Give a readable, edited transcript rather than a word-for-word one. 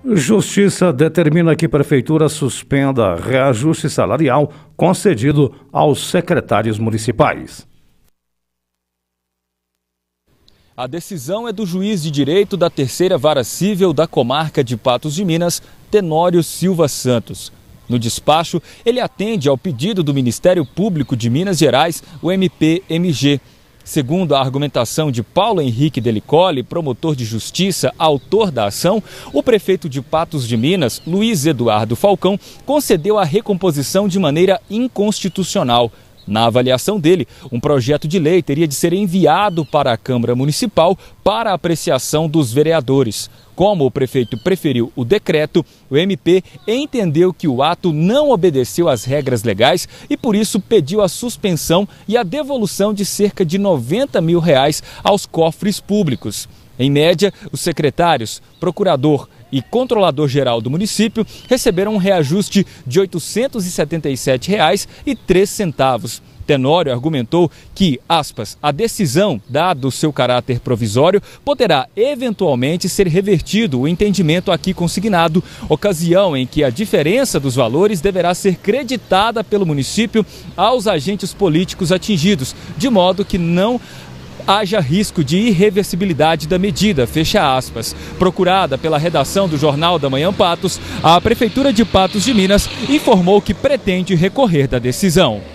Justiça determina que Prefeitura suspenda reajuste salarial concedido aos secretários municipais. A decisão é do juiz de direito da Terceira Vara Cível da Comarca de Patos de Minas, Tenório Silva Santos. No despacho, ele atende ao pedido do Ministério Público de Minas Gerais, o MPMG. Segundo a argumentação de Paulo Henrique Delicoli, promotor de justiça, autor da ação, o prefeito de Patos de Minas, Luiz Eduardo Falcão, concedeu a recomposição de maneira inconstitucional. Na avaliação dele, um projeto de lei teria de ser enviado para a Câmara Municipal para apreciação dos vereadores. Como o prefeito preferiu o decreto, o MP entendeu que o ato não obedeceu às regras legais e, por isso, pediu a suspensão e a devolução de cerca de R$90 mil aos cofres públicos. Em média, os secretários, procurador e controlador-geral do município receberam um reajuste de R$ 817,03. Tenório argumentou que, aspas, a decisão, dado o seu caráter provisório, poderá eventualmente ser revertido o entendimento aqui consignado, ocasião em que a diferença dos valores deverá ser creditada pelo município aos agentes políticos atingidos, de modo que não haja risco de irreversibilidade da medida, fecha aspas. Procurada pela redação do Jornal da Manhã Patos, a Prefeitura de Patos de Minas informou que pretende recorrer da decisão.